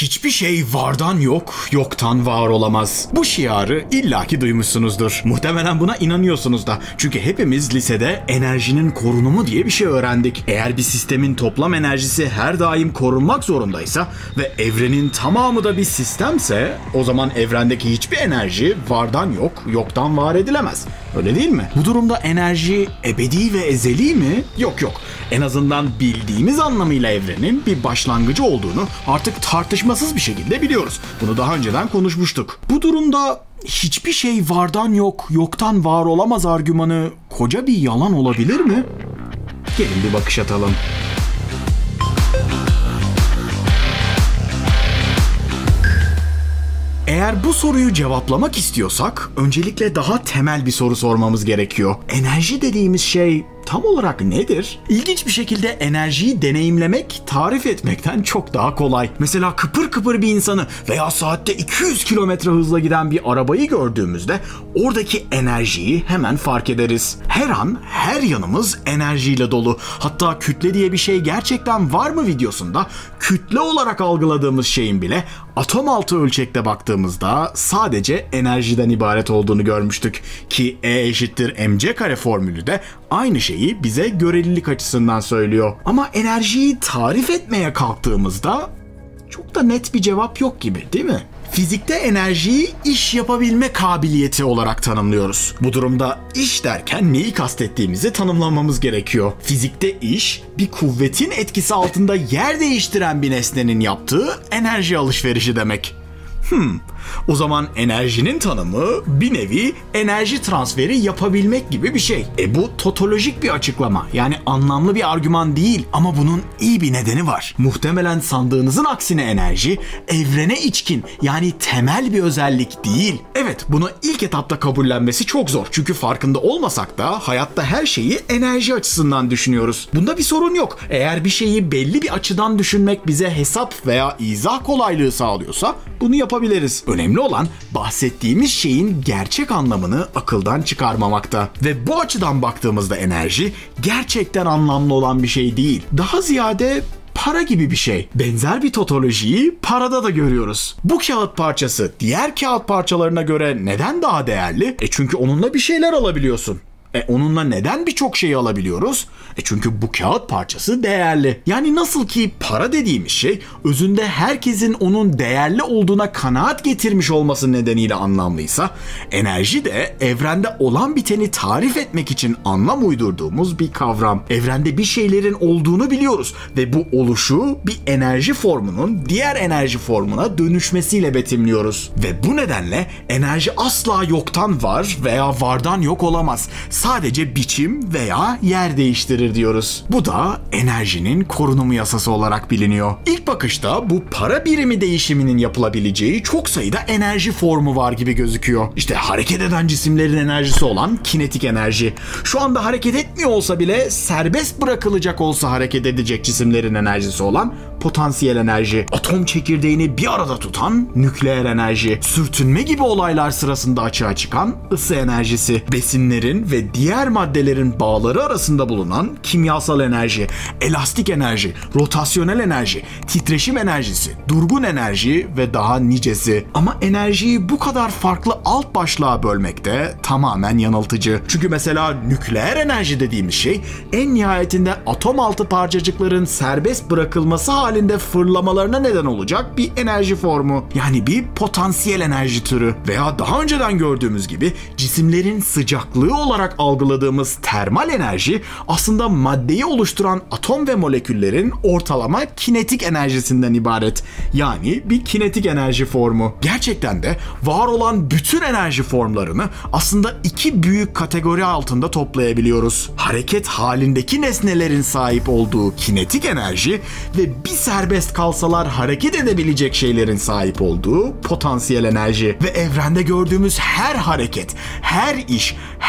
Hiçbir şey vardan yok, yoktan var olamaz. Bu şiarı illaki duymuşsunuzdur. Muhtemelen buna inanıyorsunuz da. Çünkü hepimiz lisede enerjinin korunumu diye bir şey öğrendik. Eğer bir sistemin toplam enerjisi her daim korunmak zorundaysa ve evrenin tamamı da bir sistemse, o zaman evrendeki hiçbir enerji vardan yok, yoktan var edilemez. Öyle değil mi? Bu durumda enerji ebedi ve ezeli mi? Yok. En azından bildiğimiz anlamıyla evrenin bir başlangıcı olduğunu artık tartışmasız bir şekilde biliyoruz. Bunu daha önceden konuşmuştuk. Bu durumda hiçbir şey vardan yok, yoktan var olamaz argümanı koca bir yalan olabilir mi? Gelin bir bakış atalım. Eğer bu soruyu cevaplamak istiyorsak öncelikle daha temel bir soru sormamız gerekiyor. Enerji dediğimiz şey tam olarak nedir? İlginç bir şekilde enerjiyi deneyimlemek, tarif etmekten çok daha kolay. Mesela kıpır kıpır bir insanı veya saatte 200 kilometre hızla giden bir arabayı gördüğümüzde oradaki enerjiyi hemen fark ederiz. Her an, her yanımız enerjiyle dolu. Hatta kütle diye bir şey gerçekten var mı videosunda kütle olarak algıladığımız şeyin bile atom altı ölçekte baktığımızda sadece enerjiden ibaret olduğunu görmüştük. Ki E=mc² formülü de aynı şeyi bize görelilik açısından söylüyor. Ama enerjiyi tarif etmeye kalktığımızda çok da net bir cevap yok gibi, değil mi? Fizikte enerjiyi iş yapabilme kabiliyeti olarak tanımlıyoruz. Bu durumda iş derken neyi kastettiğimizi tanımlamamız gerekiyor. Fizikte iş, bir kuvvetin etkisi altında yer değiştiren bir nesnenin yaptığı enerji alışverişi demek. O zaman enerjinin tanımı bir nevi enerji transferi yapabilmek gibi bir şey. Bu totolojik bir açıklama, yani anlamlı bir argüman değil ama bunun iyi bir nedeni var. Muhtemelen sandığınızın aksine enerji evrene içkin, yani temel bir özellik değil. Evet, bunu ilk etapta kabullenmesi çok zor çünkü farkında olmasak da hayatta her şeyi enerji açısından düşünüyoruz. Bunda bir sorun yok. Eğer bir şeyi belli bir açıdan düşünmek bize hesap veya izah kolaylığı sağlıyorsa bunu yapabiliriz. Önemli olan bahsettiğimiz şeyin gerçek anlamını akıldan çıkarmamakta. Ve bu açıdan baktığımızda enerji gerçekten anlamlı olan bir şey değil. Daha ziyade para gibi bir şey. Benzer bir totolojiyi parada da görüyoruz. Bu kağıt parçası diğer kağıt parçalarına göre neden daha değerli? Çünkü onunla bir şeyler alabiliyorsun. Onunla neden birçok şeyi alabiliyoruz? Çünkü bu kağıt parçası değerli. Yani nasıl ki para dediğimiz şey özünde herkesin onun değerli olduğuna kanaat getirmiş olması nedeniyle anlamlıysa, enerji de evrende olan biteni tarif etmek için anlam uydurduğumuz bir kavram. Evrende bir şeylerin olduğunu biliyoruz ve bu oluşu bir enerji formunun diğer enerji formuna dönüşmesiyle betimliyoruz. Ve bu nedenle enerji asla yoktan var veya vardan yok olamaz. Sadece biçim veya yer değiştirir diyoruz. Bu da enerjinin korunumu yasası olarak biliniyor. İlk bakışta bu para birimi değişiminin yapılabileceği çok sayıda enerji formu var gibi gözüküyor. İşte hareket eden cisimlerin enerjisi olan kinetik enerji. Şu anda hareket etmiyor olsa bile serbest bırakılacak olsa hareket edecek cisimlerin enerjisi olan potansiyel enerji. Atom çekirdeğini bir arada tutan nükleer enerji. Sürtünme gibi olaylar sırasında açığa çıkan ısı enerjisi. Besinlerin ve diğer maddelerin bağları arasında bulunan kimyasal enerji, elastik enerji, rotasyonel enerji, titreşim enerjisi, durgun enerji ve daha nicesi. Ama enerjiyi bu kadar farklı alt başlığa bölmek de tamamen yanıltıcı. Çünkü mesela nükleer enerji dediğimiz şey en nihayetinde atom altı parçacıkların serbest bırakılması halinde fırlamalarına neden olacak bir enerji formu. Yani bir potansiyel enerji türü. Veya daha önceden gördüğümüz gibi cisimlerin sıcaklığı olarak algıladığımız termal enerji aslında maddeyi oluşturan atom ve moleküllerin ortalama kinetik enerjisinden ibaret. Yani bir kinetik enerji formu. Gerçekten de var olan bütün enerji formlarını aslında iki büyük kategori altında toplayabiliyoruz. Hareket halindeki nesnelerin sahip olduğu kinetik enerji ve bir serbest kalsalar hareket edebilecek şeylerin sahip olduğu potansiyel enerji. Ve evrende gördüğümüz her hareket, her iş,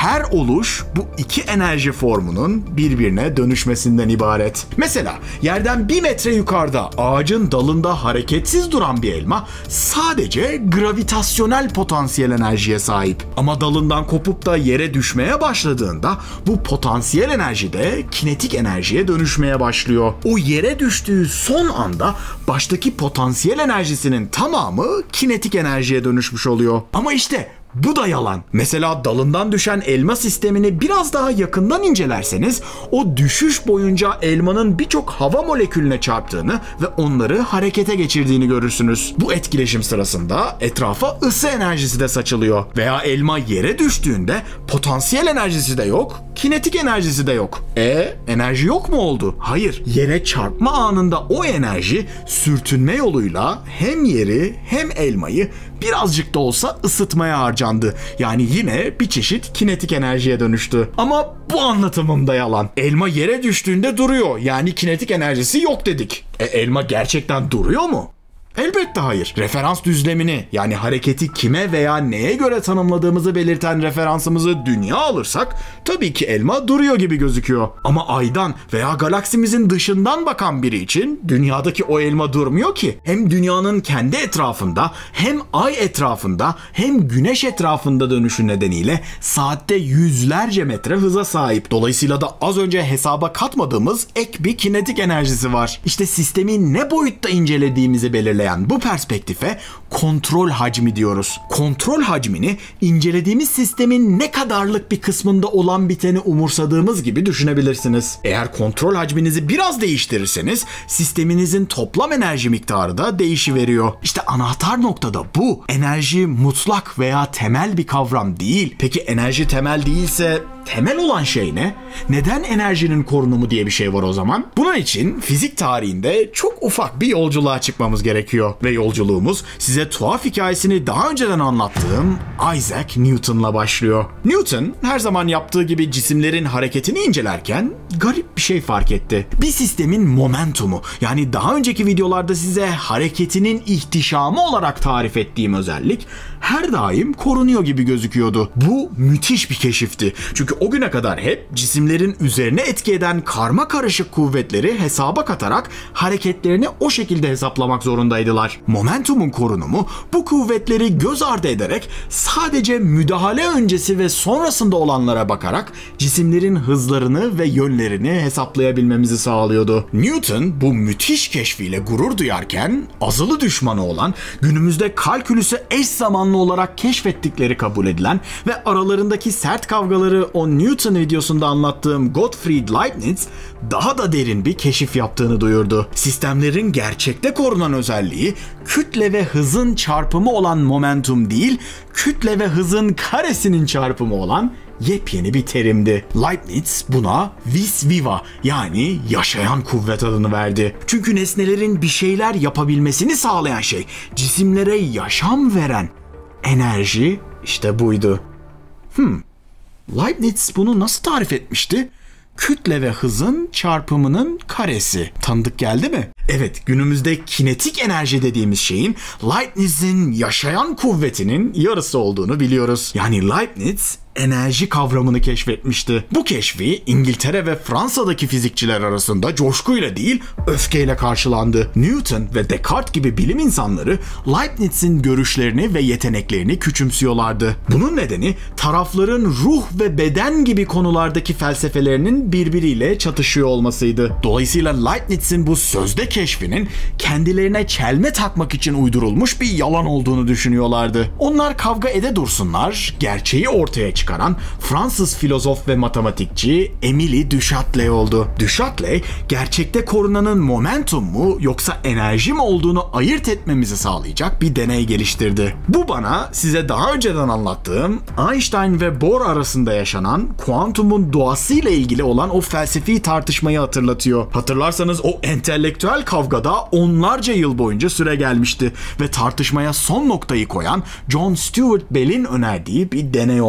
her oluş bu iki enerji formunun birbirine dönüşmesinden ibaret. Mesela yerden 1 metre yukarıda ağacın dalında hareketsiz duran bir elma sadece gravitasyonel potansiyel enerjiye sahip. Ama dalından kopup da yere düşmeye başladığında bu potansiyel enerji de kinetik enerjiye dönüşmeye başlıyor. O yere düştüğü son anda baştaki potansiyel enerjisinin tamamı kinetik enerjiye dönüşmüş oluyor. Ama işte bu da yalan. Mesela dalından düşen elma sistemini biraz daha yakından incelerseniz o düşüş boyunca elmanın birçok hava molekülüne çarptığını ve onları harekete geçirdiğini görürsünüz. Bu etkileşim sırasında etrafa ısı enerjisi de saçılıyor. Veya elma yere düştüğünde potansiyel enerjisi de yok, kinetik enerjisi de yok. Enerji yok mu oldu? Hayır. Yere çarpma anında o enerji sürtünme yoluyla hem yeri hem elmayı birazcık da olsa ısıtmaya harcandı. Yani yine bir çeşit kinetik enerjiye dönüştü. Ama bu anlatımım da yalan. Elma yere düştüğünde duruyor. Yani kinetik enerjisi yok dedik. Elma gerçekten duruyor mu? Elbette hayır. Referans düzlemini, yani hareketi kime veya neye göre tanımladığımızı belirten referansımızı dünya alırsak tabii ki elma duruyor gibi gözüküyor. Ama aydan veya galaksimizin dışından bakan biri için dünyadaki o elma durmuyor ki. Hem dünyanın kendi etrafında, hem ay etrafında, hem güneş etrafında dönüşü nedeniyle saatte yüzlerce metre hıza sahip. Dolayısıyla da az önce hesaba katmadığımız ek bir kinetik enerjisi var. İşte sistemi ne boyutta incelediğimizi belirleyen bu perspektife kontrol hacmi diyoruz. Kontrol hacmini incelediğimiz sistemin ne kadarlık bir kısmında olan biteni umursadığımız gibi düşünebilirsiniz. Eğer kontrol hacminizi biraz değiştirirseniz sisteminizin toplam enerji miktarı da değişiveriyor. İşte anahtar nokta da bu. Enerji mutlak veya temel bir kavram değil. Peki enerji temel değilse temel olan şey ne? Neden enerjinin korunumu diye bir şey var o zaman? Bunun için fizik tarihinde çok ufak bir yolculuğa çıkmamız gerekiyor. Ve yolculuğumuz size tuhaf hikayesini daha önceden anlattığım Isaac Newton'la başlıyor. Newton her zaman yaptığı gibi cisimlerin hareketini incelerken garip bir şey fark etti. Bir sistemin momentumu, yani daha önceki videolarda size hareketinin ihtişamı olarak tarif ettiğim özellik her daim korunuyor gibi gözüküyordu. Bu müthiş bir keşifti. Çünkü o güne kadar hep cisimlerin üzerine etki eden karma karışık kuvvetleri hesaba katarak hareketlerini o şekilde hesaplamak zorundaydılar. Momentumun korunumu bu kuvvetleri göz ardı ederek sadece müdahale öncesi ve sonrasında olanlara bakarak cisimlerin hızlarını ve yönlerini hesaplayabilmemizi sağlıyordu. Newton bu müthiş keşfiyle gurur duyarken azılı düşmanı olan, günümüzde kalkülüsü eş zamanlı olarak keşfettikleri kabul edilen ve aralarındaki sert kavgaları o Newton videosunda anlattığım Gottfried Leibniz daha da derin bir keşif yaptığını duyurdu. Sistemlerin gerçekte korunan özelliği kütle ve hızın çarpımı olan momentum değil, kütle ve hızın karesinin çarpımı olan yepyeni bir terimdi. Leibniz buna vis viva, yani yaşayan kuvvet adını verdi. Çünkü nesnelerin bir şeyler yapabilmesini sağlayan şey, cisimlere yaşam veren enerji işte buydu. Leibniz bunu nasıl tarif etmişti? Kütle ve hızın çarpımının karesi. Tanıdık geldi mi? Evet, günümüzde kinetik enerji dediğimiz şeyin Leibniz'in yaşayan kuvvetinin yarısı olduğunu biliyoruz. Yani Leibniz enerji kavramını keşfetmişti. Bu keşfi İngiltere ve Fransa'daki fizikçiler arasında coşkuyla değil, öfkeyle karşılandı. Newton ve Descartes gibi bilim insanları Leibniz'in görüşlerini ve yeteneklerini küçümsüyorlardı. Bunun nedeni tarafların ruh ve beden gibi konulardaki felsefelerinin birbiriyle çatışıyor olmasıydı. Dolayısıyla Leibniz'in bu sözde keşfinin kendilerine çelme takmak için uydurulmuş bir yalan olduğunu düşünüyorlardı. Onlar kavga ede dursunlar, gerçeği ortaya çıkaran Fransız filozof ve matematikçi Émile du Châtelet oldu. Du Châtelet, gerçekte korunanın momentum mu yoksa enerji mi olduğunu ayırt etmemizi sağlayacak bir deney geliştirdi. Bu bana size daha önceden anlattığım Einstein ve Bohr arasında yaşanan kuantumun doğasıyla ilgili olan o felsefi tartışmayı hatırlatıyor. Hatırlarsanız o entelektüel kavgada onlarca yıl boyunca süre gelmişti ve tartışmaya son noktayı koyan John Stuart Bell'in önerdiği bir deney olmuştu.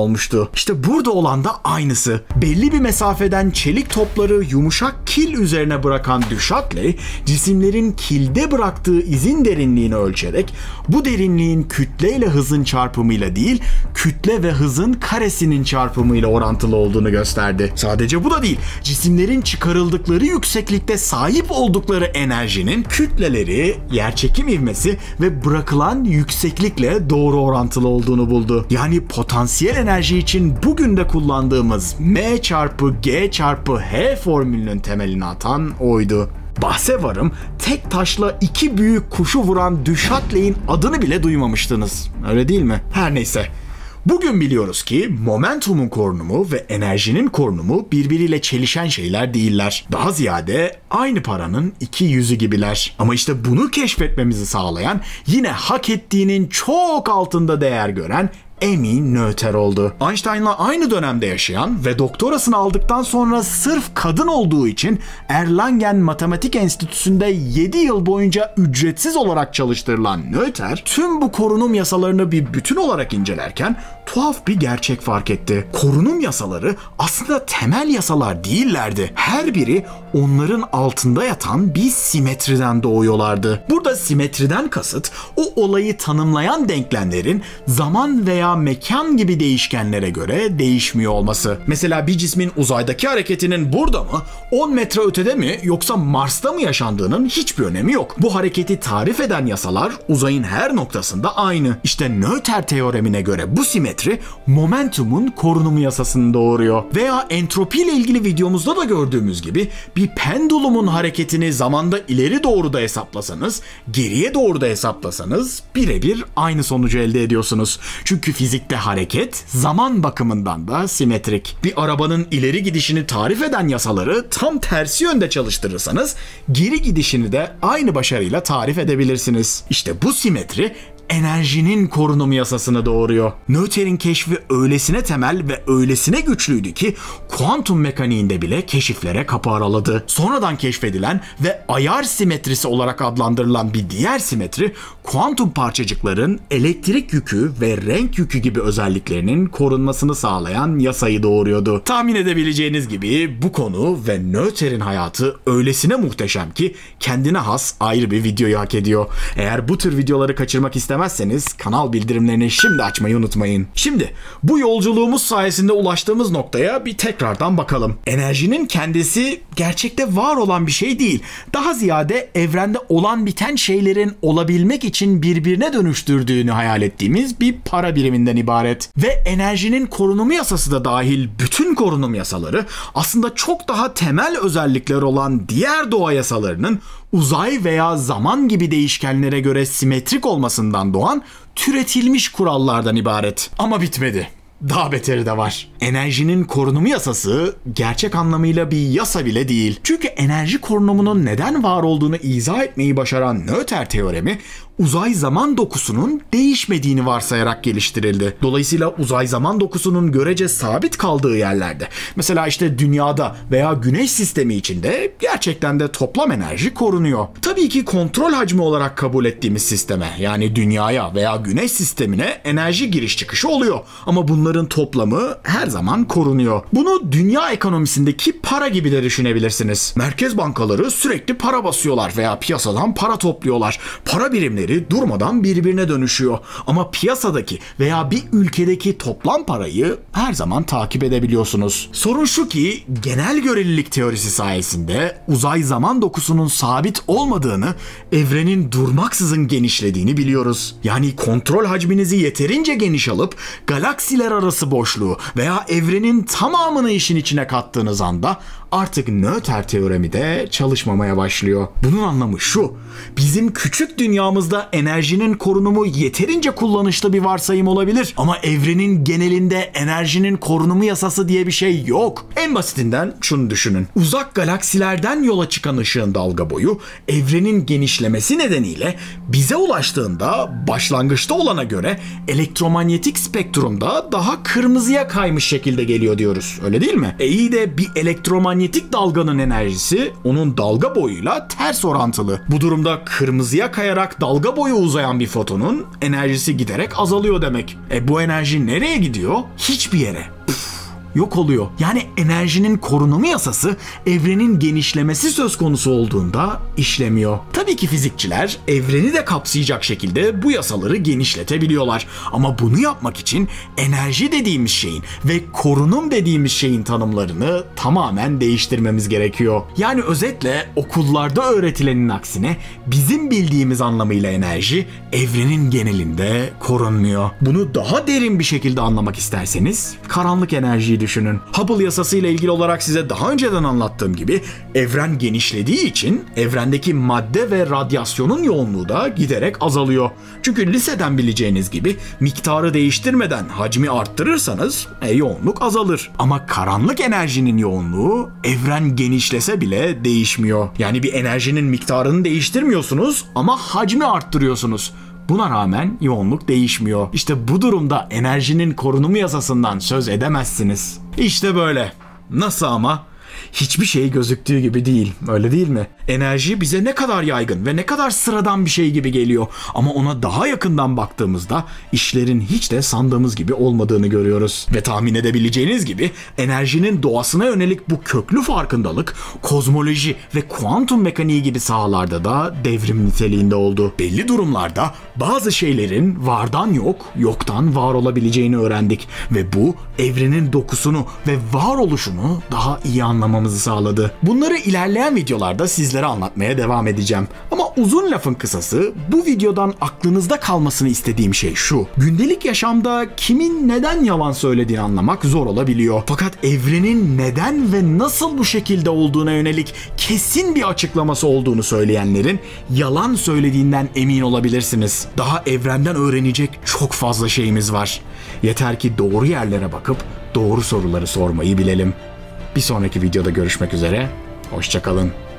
oluyordu. İşte burada olan da aynısı. Belli bir mesafeden çelik topları yumuşak kil üzerine bırakan Du Châtelet, cisimlerin kilde bıraktığı izin derinliğini ölçerek bu derinliğin kütleyle hızın çarpımıyla değil, kütle ve hızın karesinin çarpımıyla orantılı olduğunu gösterdi. Sadece bu da değil, cisimlerin çıkarıldıkları yükseklikte sahip oldukları enerjinin kütleleri, yerçekim ivmesi ve bırakılan yükseklikle doğru orantılı olduğunu buldu. Yani potansiyel enerji için bugün de kullandığımız M çarpı G çarpı H formülünün temelini atan oydu. Bahse varım, tek taşla iki büyük kuşu vuran Du Châtelet'in adını bile duymamıştınız. Öyle değil mi? Her neyse. Bugün biliyoruz ki momentumun korunumu ve enerjinin korunumu birbiriyle çelişen şeyler değiller. Daha ziyade aynı paranın iki yüzü gibiler. Ama işte bunu keşfetmemizi sağlayan, yine hak ettiğinin çok altında değer gören Emmy Noether oldu. Einstein'la aynı dönemde yaşayan ve doktorasını aldıktan sonra sırf kadın olduğu için Erlangen Matematik Enstitüsü'nde 7 yıl boyunca ücretsiz olarak çalıştırılan Noether, tüm bu korunum yasalarını bir bütün olarak incelerken tuhaf bir gerçek fark etti. Korunum yasaları aslında temel yasalar değillerdi. Her biri onların altında yatan bir simetriden doğuyorlardı. Burada simetriden kasıt, o olayı tanımlayan denklemlerin zaman veya mekan gibi değişkenlere göre değişmiyor olması. Mesela bir cismin uzaydaki hareketinin burada mı, 10 metre ötede mi yoksa Mars'ta mı yaşandığının hiçbir önemi yok. Bu hareketi tarif eden yasalar uzayın her noktasında aynı. İşte Noether teoremine göre bu simetri momentumun korunumu yasasını doğuruyor. Veya entropi ile ilgili videomuzda da gördüğümüz gibi bir pendulumun hareketini zamanda ileri doğru da hesaplasanız, geriye doğru da hesaplasanız birebir aynı sonucu elde ediyorsunuz. Çünkü fizikte hareket zaman bakımından da simetrik. Bir arabanın ileri gidişini tarif eden yasaları tam tersi yönde çalıştırırsanız geri gidişini de aynı başarıyla tarif edebilirsiniz. İşte bu simetri enerjinin korunumu yasasını doğuruyor. Noether'in keşfi öylesine temel ve öylesine güçlüydü ki kuantum mekaniğinde bile keşiflere kapı araladı. Sonradan keşfedilen ve ayar simetrisi olarak adlandırılan bir diğer simetri, kuantum parçacıkların elektrik yükü ve renk yükü gibi özelliklerinin korunmasını sağlayan yasayı doğuruyordu. Tahmin edebileceğiniz gibi bu konu ve Noether'in hayatı öylesine muhteşem ki kendine has ayrı bir videoyu hak ediyor. Eğer bu tür videoları kaçırmak istemezseniz kanal bildirimlerini şimdi açmayı unutmayın. Şimdi bu yolculuğumuz sayesinde ulaştığımız noktaya bir tekrardan bakalım. Enerjinin kendisi gerçekte var olan bir şey değil. Daha ziyade evrende olan biten şeylerin olabilmek için birbirine dönüştürdüğünü hayal ettiğimiz bir para biriminden ibaret. Ve enerjinin korunumu yasası da dahil bütün korunum yasaları aslında çok daha temel özellikler olan diğer doğa yasalarının uzay veya zaman gibi değişkenlere göre simetrik olmasından doğan türetilmiş kurallardan ibaret. Ama bitmedi. Daha beteri de var. Enerjinin korunumu yasası gerçek anlamıyla bir yasa bile değil. Çünkü enerji korunumunun neden var olduğunu izah etmeyi başaran Noether teoremi uzay zaman dokusunun değişmediğini varsayarak geliştirildi. Dolayısıyla uzay zaman dokusunun görece sabit kaldığı yerlerde, mesela işte dünyada veya güneş sistemi içinde gerçekten de toplam enerji korunuyor. Tabii ki kontrol hacmi olarak kabul ettiğimiz sisteme, yani dünyaya veya güneş sistemine enerji giriş çıkışı oluyor. Ama bunların toplamı her zaman korunuyor. Bunu dünya ekonomisindeki para gibi de düşünebilirsiniz. Merkez bankaları sürekli para basıyorlar veya piyasadan para topluyorlar. Para birimleri durmadan birbirine dönüşüyor. Ama piyasadaki veya bir ülkedeki toplam parayı her zaman takip edebiliyorsunuz. Sorun şu ki genel görelilik teorisi sayesinde uzay zaman dokusunun sabit olmadığını, evrenin durmaksızın genişlediğini biliyoruz. Yani kontrol hacminizi yeterince geniş alıp galaksiler arası boşluğu veya evrenin tamamını işin içine kattığınız anda artık Noether teoremi de çalışmamaya başlıyor. Bunun anlamı şu: bizim küçük dünyamızda enerjinin korunumu yeterince kullanışlı bir varsayım olabilir. Ama evrenin genelinde enerjinin korunumu yasası diye bir şey yok. En basitinden şunu düşünün. Uzak galaksilerden yola çıkan ışığın dalga boyu evrenin genişlemesi nedeniyle bize ulaştığında başlangıçta olana göre elektromanyetik spektrumda daha kırmızıya kaymış şekilde geliyor diyoruz. Öyle değil mi? İyi de bir elektromanyetik manyetik dalganın enerjisi onun dalga boyuyla ters orantılı. Bu durumda kırmızıya kayarak dalga boyu uzayan bir fotonun enerjisi giderek azalıyor demek. Bu enerji nereye gidiyor? Hiçbir yere. Yok oluyor. Yani enerjinin korunumu yasası evrenin genişlemesi söz konusu olduğunda işlemiyor. Tabii ki fizikçiler evreni de kapsayacak şekilde bu yasaları genişletebiliyorlar. Ama bunu yapmak için enerji dediğimiz şeyin ve korunum dediğimiz şeyin tanımlarını tamamen değiştirmemiz gerekiyor. Yani özetle okullarda öğretilenin aksine bizim bildiğimiz anlamıyla enerji evrenin genelinde korunmuyor. Bunu daha derin bir şekilde anlamak isterseniz karanlık enerjiyi düşünün. Hubble yasası ile ilgili olarak size daha önceden anlattığım gibi evren genişlediği için evrendeki madde ve radyasyonun yoğunluğu da giderek azalıyor. Çünkü liseden bileceğiniz gibi miktarı değiştirmeden hacmi arttırırsanız yoğunluk azalır. Ama karanlık enerjinin yoğunluğu evren genişlese bile değişmiyor. Yani bir enerjinin miktarını değiştirmiyorsunuz ama hacmi arttırıyorsunuz. Buna rağmen yoğunluk değişmiyor. İşte bu durumda enerjinin korunumu yasasından söz edemezsiniz. İşte böyle. Nasıl ama? Hiçbir şey gözüktüğü gibi değil, öyle değil mi? Enerji bize ne kadar yaygın ve ne kadar sıradan bir şey gibi geliyor. Ama ona daha yakından baktığımızda işlerin hiç de sandığımız gibi olmadığını görüyoruz. Ve tahmin edebileceğiniz gibi enerjinin doğasına yönelik bu köklü farkındalık kozmoloji ve kuantum mekaniği gibi sahalarda da devrim niteliğinde oldu. Belli durumlarda bazı şeylerin vardan yok, yoktan var olabileceğini öğrendik. Ve bu evrenin dokusunu ve varoluşunu daha iyi anlamamızı sağladı. Bunları ilerleyen videolarda sizlere anlatmaya devam edeceğim. Ama uzun lafın kısası, bu videodan aklınızda kalmasını istediğim şey şu: gündelik yaşamda kimin neden yalan söylediğini anlamak zor olabiliyor. Fakat evrenin neden ve nasıl bu şekilde olduğuna yönelik kesin bir açıklaması olduğunu söyleyenlerin yalan söylediğinden emin olabilirsiniz. Daha evrenden öğrenecek çok fazla şeyimiz var. Yeter ki doğru yerlere bakıp doğru soruları sormayı bilelim. Bir sonraki videoda görüşmek üzere. Hoşça kalın.